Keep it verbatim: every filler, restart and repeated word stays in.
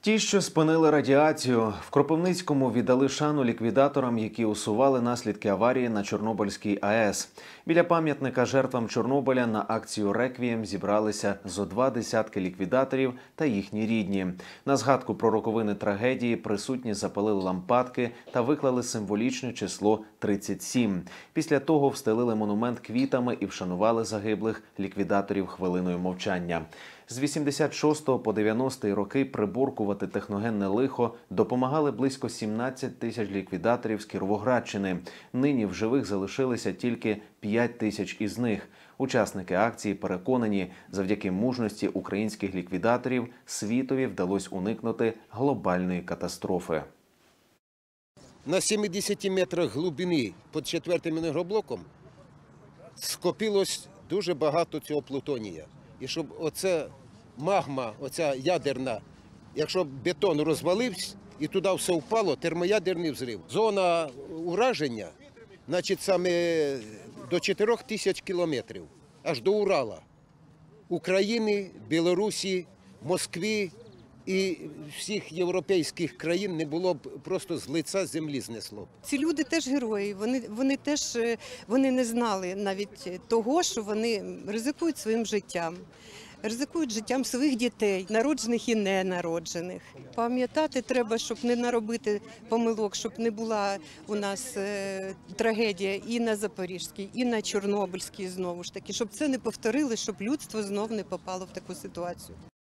Ті, що спинили радіацію, в Кропивницькому віддали шану ліквідаторам, які усували наслідки аварії на Чорнобильській АЕС. Біля пам'ятника жертвам Чорнобиля на акцію «Реквієм» зібралися зо два десятки ліквідаторів та їхні рідні. На згадку про роковини трагедії присутні запалили лампадки та виклали символічне число тридцять сім. Після того встелили монумент квітами і вшанували загиблих ліквідаторів хвилиною мовчання. З вісімдесят шостого по дев'яності роки приборкувати техногенне лихо допомагали близько сімнадцять тисяч ліквідаторів з Кіровоградщини. Нині в живих залишилися тільки п'ять тисяч із них. Учасники акції переконані, завдяки мужності українських ліквідаторів світові вдалося уникнути глобальної катастрофи. На сімдесяти метрах глибини під четвертим енергоблоком скопилось дуже багато цього плутонія. І щоб оця магма, оця ядерна, якщо бетон розвалився і туди все впало, термоядерний взрив. Зона ураження, значить, саме до чотирьох тисяч кілометрів, аж до Урала. України, Білорусі, Москви і всіх європейських країн не було б, просто з лиця землі знесло. Ці люди теж герої, вони, вони теж вони не знали навіть того, що вони ризикують своїм життям. Ризикують життям своїх дітей, народжених і ненароджених. Пам'ятати треба, щоб не наробити помилок, щоб не була у нас е, трагедія і на Запорізькій, і на Чорнобильській знову ж таки, щоб це не повторили, щоб людство знов не попало в таку ситуацію.